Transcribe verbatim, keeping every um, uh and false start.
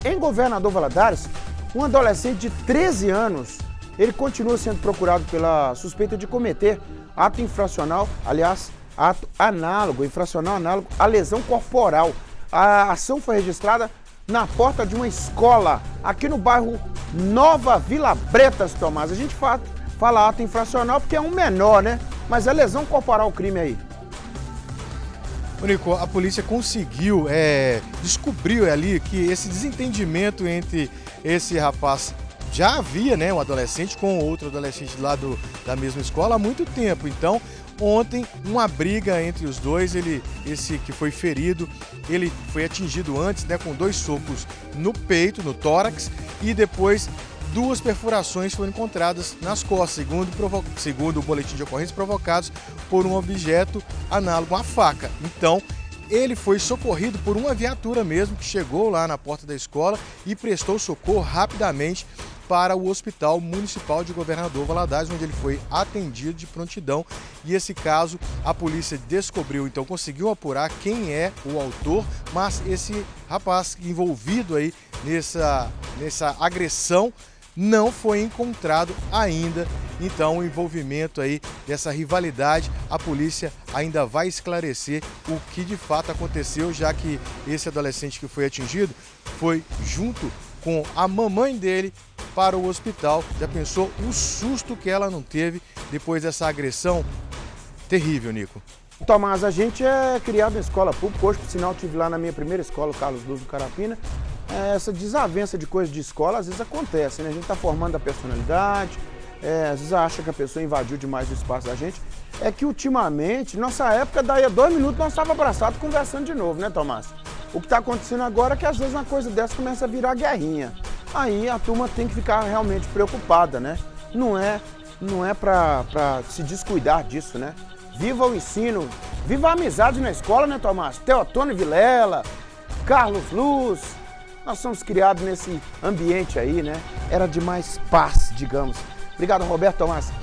Em Governador Valadares, um adolescente de treze anos, ele continua sendo procurado pela suspeita de cometer ato infracional, aliás, ato análogo, infracional análogo à lesão corporal. A ação foi registrada na porta de uma escola, aqui no bairro Nova Vila Bretas, Tomás. A gente fala, fala ato infracional porque é um menor, né? Mas é lesão corporal o crime aí. Nico, a polícia conseguiu, é, descobriu ali que esse desentendimento entre esse rapaz, já havia, né, um adolescente com outro adolescente lá do, da mesma escola há muito tempo. Então, ontem, uma briga entre os dois, ele, esse que foi ferido, ele foi atingido antes, né, com dois socos no peito, no tórax, e depois duas perfurações foram encontradas nas costas, segundo, segundo o boletim de ocorrência, provocados por um objeto análogo à faca. Então, ele foi socorrido por uma viatura mesmo, que chegou lá na porta da escola e prestou socorro rapidamente para o Hospital Municipal de Governador Valadares, onde ele foi atendido de prontidão. E esse caso a polícia descobriu, então conseguiu apurar quem é o autor, mas esse rapaz envolvido aí nessa, nessa agressão não foi encontrado ainda. Então, o envolvimento aí dessa rivalidade, a polícia ainda vai esclarecer o que de fato aconteceu, já que esse adolescente que foi atingido foi junto com a mamãe dele para o hospital. Já pensou o susto que ela não teve depois dessa agressão terrível, Nico? Tomás, a gente é criado em escola pública. Hoje, por sinal, eu estive lá na minha primeira escola, Carlos Luz do Carapina. Essa desavença de coisas de escola às vezes acontece, né? A gente está formando a personalidade, é, às vezes acha que a pessoa invadiu demais o espaço da gente. É que ultimamente, nossa época, daí a dois minutos nós estávamos abraçados conversando de novo, né, Tomás? O que está acontecendo agora é que às vezes uma coisa dessa começa a virar guerrinha. Aí a turma tem que ficar realmente preocupada, né? Não é, não é para se descuidar disso, né? Viva o ensino, viva a amizade na escola, né, Tomás? Teotônio Vilela, Carlos Luz. Nós somos criados nesse ambiente aí, né? Era de mais paz, digamos. Obrigado, Roberto, Tomás.